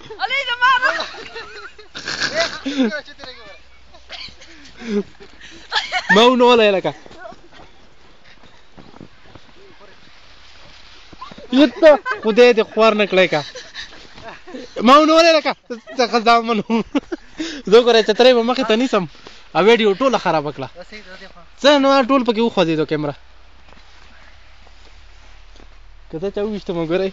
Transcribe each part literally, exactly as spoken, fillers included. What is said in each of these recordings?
علي زمانه ما ونوله لك يتا خدای دې خوار نه کړی کا ما ونوله لك څه ځامنو زه ګورې چې ترې مخې ته نیسم ا ویډیو ټوله خراب کړه څه نو ټول پکې وخوځېدو کیمرا کته چا وښته مګورې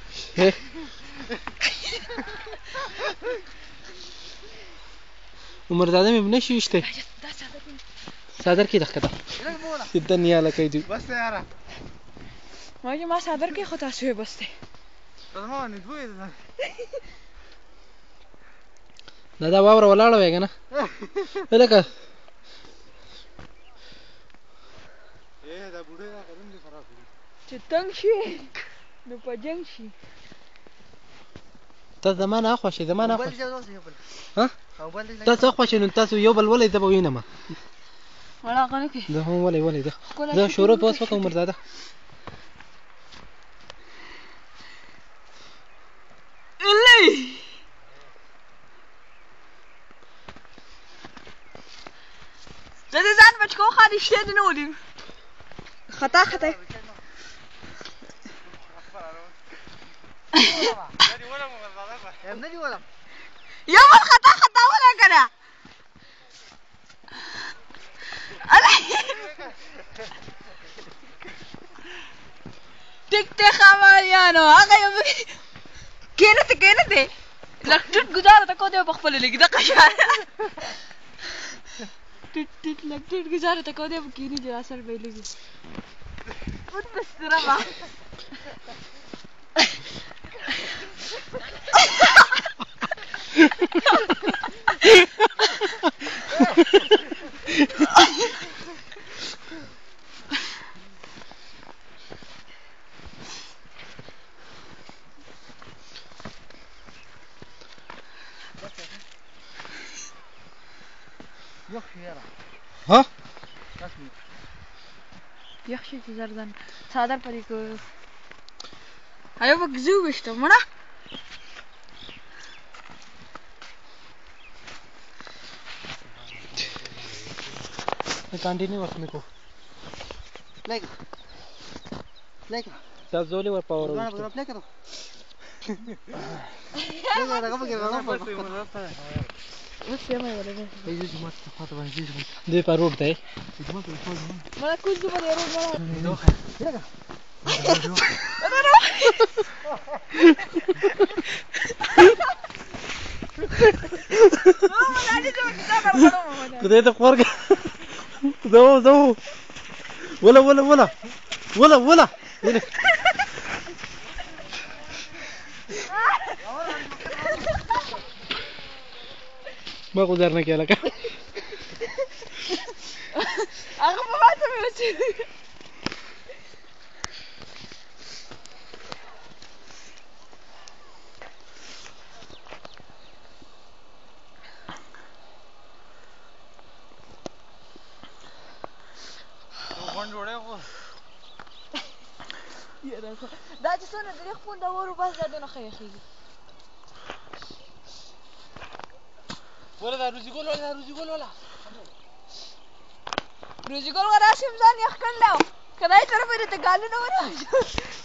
عمر زاده مې نشي وښته صادر کې دغه ته دنیا لکه دی بس یاره ما ما صادر کې خو تاسو بسته ما نه دوی دا دا واوره ولاړه وای کنه لکه اے دا بوډه دا قدم دې خراب کړی چې تنگ شي نو په جنگ شي ته زمانه اخوا شي زمانه اخوا ها او بل تاسو اخوا شي نو تاسو یو بل ولې ته وینم ولا غنه کې ده هم ولې ولې ده دا شروع په وسو عمر زاده الي زه دې ځان بچ کو خالي شته دې نه ودی خطا خطا يا ول خطا خطا ولا كده ټیک ټیک خماریانو هغه کینه ته کینه ته لکټ گزاره ته کو دی په خپل لګي د قشار ټټ ټټ لکټ گزاره ته کو دی په کینه جرا سر به لګي خود بستره ما ها يخشي زردان صادر بريكو هيا بكزو بشتو منا कंटिन्यू उसमें को like like सब जोले और पावर हो गया प्ले करो ये लगा के लगा بس يا ما ولا ده يجي جماعه خاطر يجي جماعه دي بارود ده جماعه الفوز ما كل زمان يا رب ما يلا كده ده فرق زو زو ولا ولا ولا ولا ولا ما گزارنا کیا لگا هغه په ماته مې وچی دا چې څونه درې خپل دا ورو بس دا دونه خیخیږي ولا دا روزي ګول ولا روزي ګول ولا روزي ګول وراسم ځان یخ کړلو کله یې طرف دې ته ګالو نه ورا